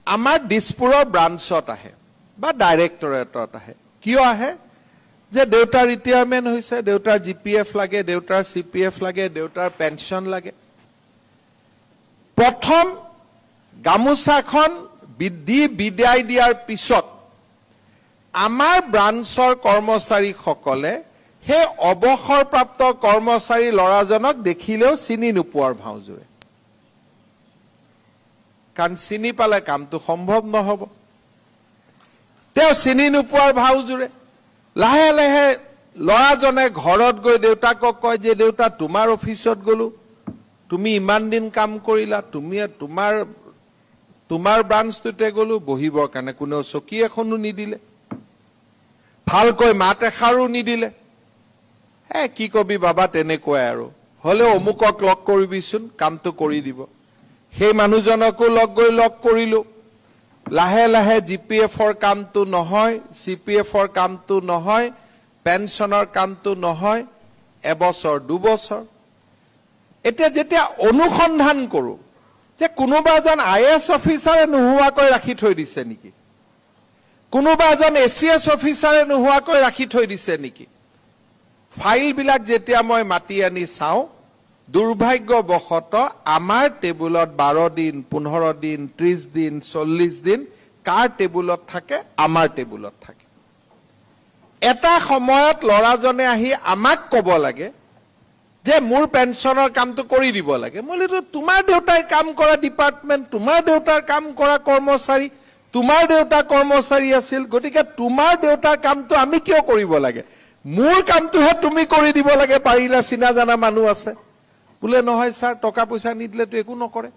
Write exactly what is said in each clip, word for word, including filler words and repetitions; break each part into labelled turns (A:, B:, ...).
A: আমাৰ দিছপুৰৰ ব্ৰাঞ্চত আহে বা ডাইৰেক্টৰেটত আহে কিয় আহে যে দেউতাৰ ৰিটায়াৰমেণ্ট হৈছে দেউতাৰ জিপিএফ লাগে দেউতাৰ সিপিএফ লাগে দেউতাৰ পেনশন লাগে প্ৰথম গামুছাখন বিধি বিদায় দিয়াৰ পিছত আমাৰ ব্ৰাঞ্চৰ কৰ্মচাৰীসকলে হে অৱসৰপ্ৰাপ্ত কৰ্মচাৰী লৰাজনক দেখিলেও চিনি নোপোৱাৰ ভাওজুৰে কাৰণ চিনি পালে কামটো সম্ভৱ নহব তেওঁ চিনি নোপোৱাৰ ভাওজুৰে লাহে লাহে লৰাজনে ঘৰত গৈ দেউতাকক কয় যে দেউতা তোমাৰ অফিচত গলো তুমি ইমান দিন কাম কৰিলা তুমি তোমাৰ তোমাৰ ব্ৰাঞ্চটোতে গলো বহিবৰ কাৰণে কোনো চকী এখনো নিদিলে ভালকৈ মাত এষাৰো নিদিলে হে কি কবি বাবা তেনেকৈ আৰু হলে অমুকক লক কৰিবিচোন কামটো কৰি দিব সেই মানুহজনকো লগ গৈ লগ কৰিলো লাহে লাহে জিপিএফৰ কামটো নহয় সিপিএফৰ কামটো নহয় পেনশনৰ কামটো নহয় এবছৰ দুবছৰ এতিয়া যেতিয়া অনুসন্ধান কৰো যে কোনোবা এজন আইএএছ অফিচাৰে নোহোৱাকৈ ৰাখি থৈ দিছে নেকি কোনোবা এজন এসিএস অফিচাৰে নোহোৱাকৈ ৰাখি থৈ দিছে নেকি ফাইল বিলাক যেতিয়া মই মাতি আনি চাও দুৰ্ভাগ্যবশত আমাৰ টেবুলত বাৰ দিন পোন্ধৰ দিন ত্ৰিশ দিন চল্লিশ দিন কাৰ টেবুলত থাকে আমাৰ টেবুলত থাকে এটা সময়ত লৰাজনে আহি আমাক কব লাগে যে মোৰ পেনশনৰ কামটো কৰি দিব লাগে মইতো তোমাৰ দেউতাই কাম কৰা ডিপাৰ্টমেন্ট তোমাৰ দেউতাৰ কাম কৰা কৰ্মচাৰী তোমাৰ দেউতা কৰ্মচাৰী আছিল গতিকে তোমাৰ দেউতাৰ কামটো আমি কিয় কৰিব লাগে মোৰ কামটোহে তুমি কৰি দিব লাগে পাৰিলা চিনা জানা মানুহ আছে বুলে নহয় স্যাৰ টকা পইচা নিদিলেতো একো নকৰে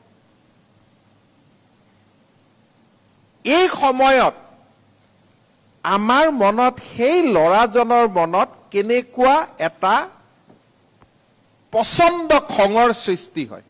A: এই সময়ত আমাৰ মনত সেই লৰাজনৰ মনত কেনেকুৱা এটা পছন্দ খঙৰ সৃষ্টি হয়